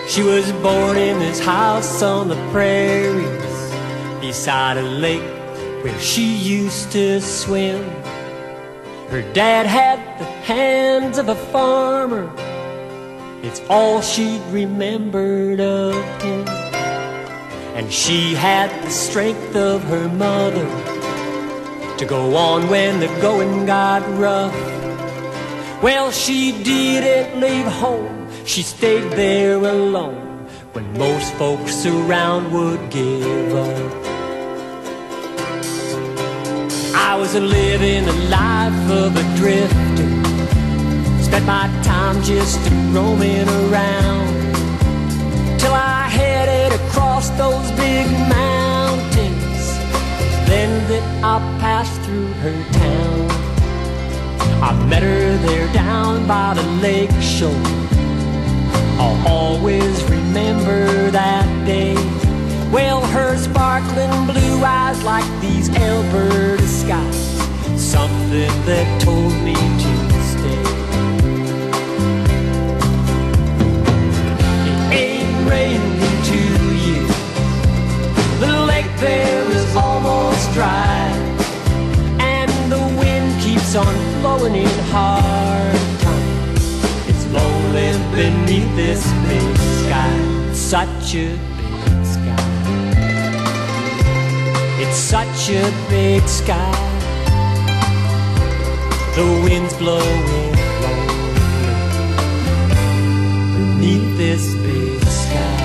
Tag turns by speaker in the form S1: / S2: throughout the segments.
S1: She was born in this house on the prairies, beside a lake where she used to swim. Her dad had the hands of a farmer, it's all she'd remembered of him. And she had the strength of her mother to go on when the going got rough. Well, she didn't leave home, she stayed there alone when most folks around would give up. I was living the life of a drifter, spent my time just roaming around, till I headed across those big mountains. Then that I passed through her town. I met her there down by the lake shore. I'll always remember that day. Well, her sparkling blue eyes like these Alberta skies, something that told me to stay. It ain't raining 2 years, the lake there is almost dry, and the wind keeps on blowing in hard times. It's lonely beneath this big sky, such a big sky. It's such a big sky. The wind's blowing lonely beneath this big sky.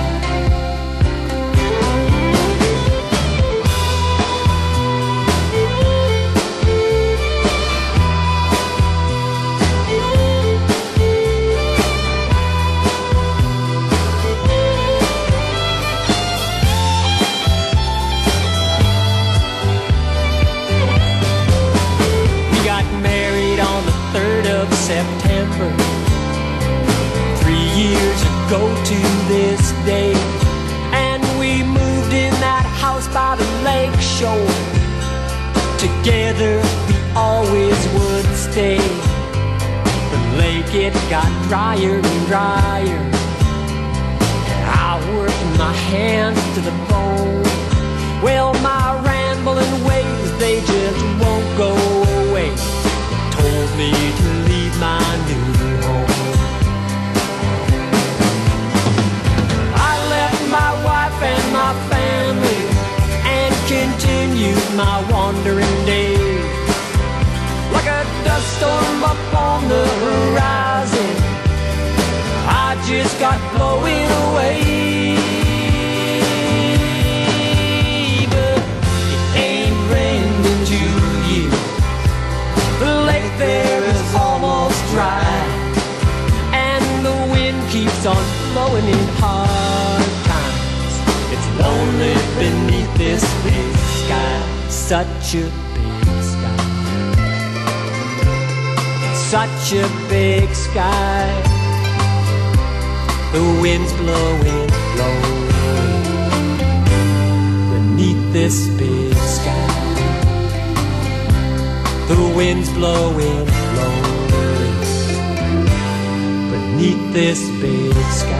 S1: September, 3 years ago to this day, and we moved in that house by the lake shore. Together we always would stay. The lake, it got drier and drier, and I worked my hands to the bone. Well, my rambling ways, they just won't go away. Told me to leave my new home. I left my wife and my family and continued my wandering days. Like a dust storm up on the horizon, I just got blowing away. But it ain't rained in 2 years, the lake there is almost dry, and the wind keeps on blowing in hard times. It's lonely beneath this big sky, such a big sky. It's such a big sky. The wind's blowing lonely beneath this big sky. The wind's blowing lonely beneath this big sky.